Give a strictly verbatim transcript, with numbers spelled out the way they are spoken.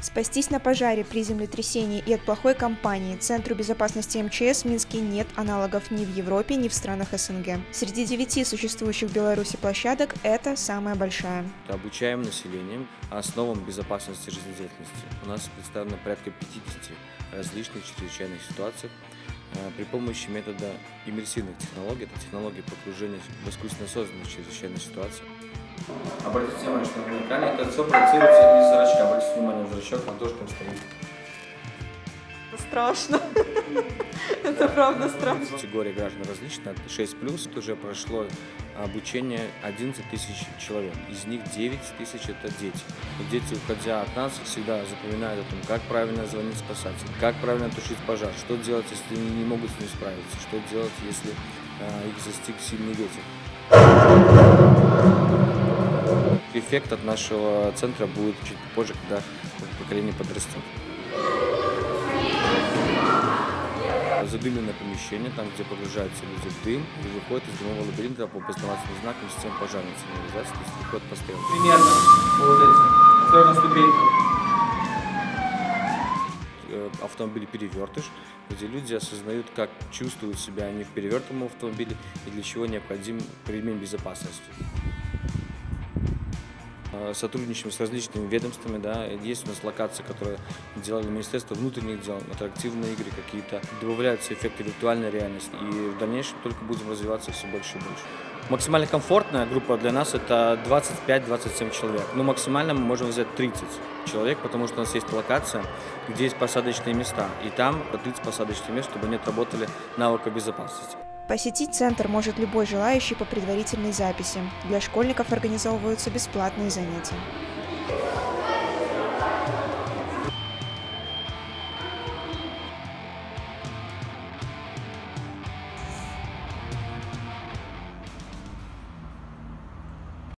Спастись на пожаре при землетрясении и от плохой компании Центру безопасности эм че эс в Минске нет аналогов ни в Европе, ни в странах эс эн гэ. Среди девяти существующих в Беларуси площадок это самая большая. Обучаем население основам безопасности жизнедеятельности. У нас представлено порядка пятидесяти различных чрезвычайных ситуаций при помощи метода иммерсивных технологий, это технологии погружения в искусственно созданные чрезвычайные ситуации. Обратите внимание, что на экране это все проецируется из зрачка. Обратите внимание на зрачок, он тоже там стоит. Это страшно. Это правда страшно. Категория граждан различна. шесть плюс уже прошло обучение одиннадцать тысяч человек. Из них девять тысяч это дети. И дети, уходя от нас, всегда запоминают о том, как правильно звонить спасателям, как правильно тушить пожар, что делать, если они не могут с ним справиться, что делать, если их застиг сильный ветер. Эффект от нашего центра будет чуть позже, когда поколение подрастет. Задымленное помещение, там, где погружаются люди в дым, и выходят из дымового лабиринта по познавательным знакам системы пожарной сигнализации, то есть выходят по стрелке. Примерно вот эти, осторожно, ступенька. Автомобиль перевертыш, где люди осознают, как чувствуют себя они в перевертом автомобиле и для чего необходим ремень безопасности. Сотрудничаем с различными ведомствами, да, есть у нас локации, которые делали Министерство внутренних дел, интерактивные игры какие-то, добавляются эффекты виртуальной реальности, и в дальнейшем только будем развиваться все больше и больше. Максимально комфортная группа для нас это двадцать пять — двадцать семь человек, но максимально мы можем взять тридцать человек, потому что у нас есть локация, где есть посадочные места, и там по тридцать посадочных мест, чтобы они отработали навыки безопасности. Посетить центр может любой желающий по предварительной записи. Для школьников организовываются бесплатные занятия.